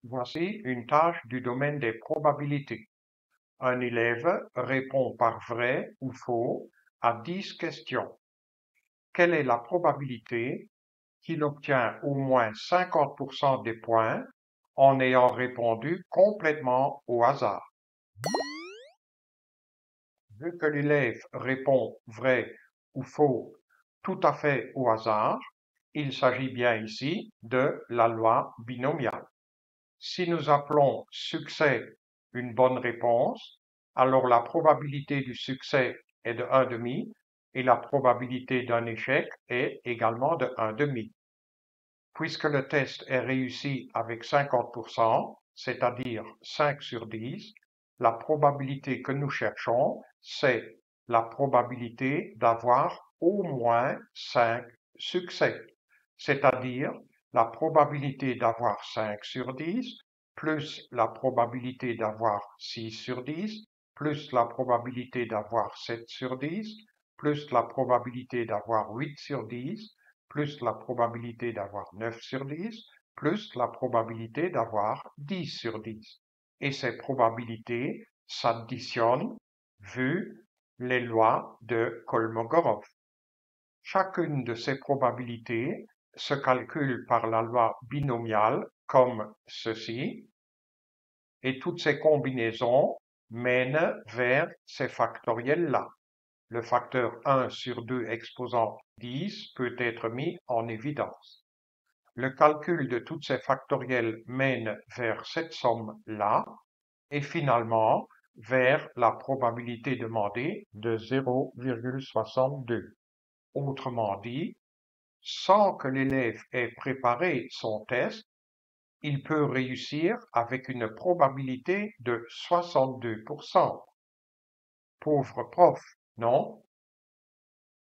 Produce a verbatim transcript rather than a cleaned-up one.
Voici une tâche du domaine des probabilités. Un élève répond par vrai ou faux à dix questions. Quelle est la probabilité qu'il obtient au moins cinquante pour cent des points en ayant répondu complètement au hasard? Vu que l'élève répond vrai ou faux tout à fait au hasard, il s'agit bien ici de la loi binomiale. Si nous appelons succès une bonne réponse, alors la probabilité du succès est de un demi et la probabilité d'un échec est également de un demi. Puisque le test est réussi avec cinquante pour cent, c'est-à-dire cinq sur dix, la probabilité que nous cherchons, c'est la probabilité d'avoir au moins cinq succès, c'est-à-dire la probabilité d'avoir cinq sur dix plus la probabilité d'avoir six sur dix plus la probabilité d'avoir sept sur dix plus la probabilité d'avoir huit sur dix plus la probabilité d'avoir neuf sur dix, plus la probabilité d'avoir dix sur dix. Et ces probabilités s'additionnent vu les lois de Kolmogorov. Chacune de ces probabilités se calcule par la loi binomiale comme ceci, et toutes ces combinaisons mènent vers ces factoriels-là. Le facteur un sur deux exposant dix peut être mis en évidence. Le calcul de toutes ces factoriels mène vers cette somme-là et finalement vers la probabilité demandée de zéro virgule soixante-deux. Autrement dit, sans que l'élève ait préparé son test, il peut réussir avec une probabilité de soixante-deux pour cent. Pauvre prof, non?